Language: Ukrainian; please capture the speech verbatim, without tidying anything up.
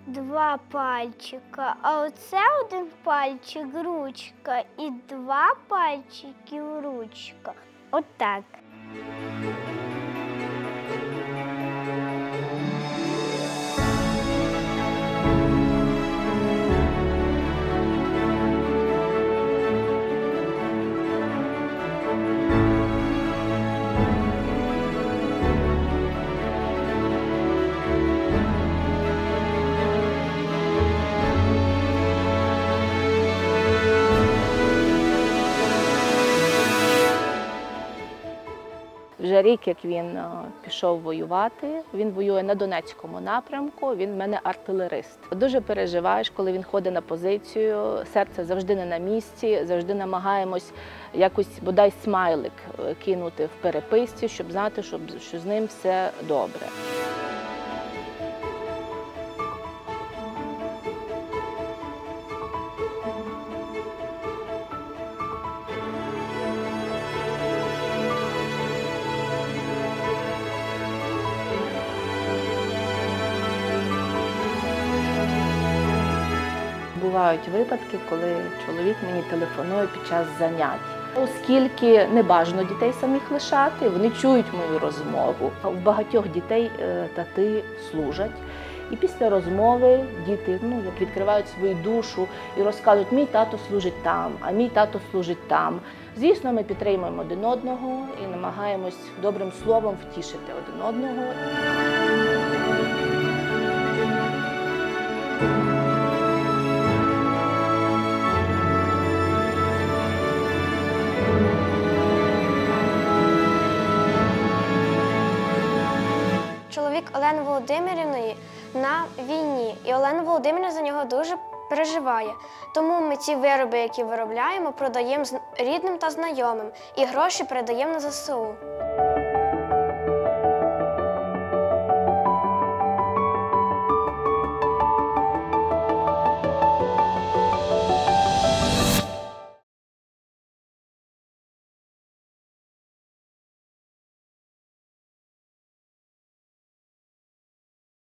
два пальчика, а оце один пальчик ручка і два пальчики ручка. Отак. Вже рік, як він пішов воювати, він воює на Донецькому напрямку, він в мене артилерист. Дуже переживаєш, коли він ходить на позицію, серце завжди не на місці, завжди намагаємось якось, бодай, смайлик кинути в переписці, щоб знати, що з ним все добре. Бувають випадки, коли чоловік мені телефонує під час занять. Оскільки не бажано дітей самих лишати, вони чують мою розмову. У багатьох дітей тати служать. І після розмови діти ну, як відкривають свою душу і розказують, мій тато служить там, а мій тато служить там. Звісно, ми підтримуємо один одного і намагаємось добрим словом втішити один одного. Чоловік Олени Володимирівної на війні, і Олена Володимирівна за нього дуже переживає. Тому ми ці вироби, які виробляємо, продаємо рідним та знайомим, і гроші передаємо на ЗСУ.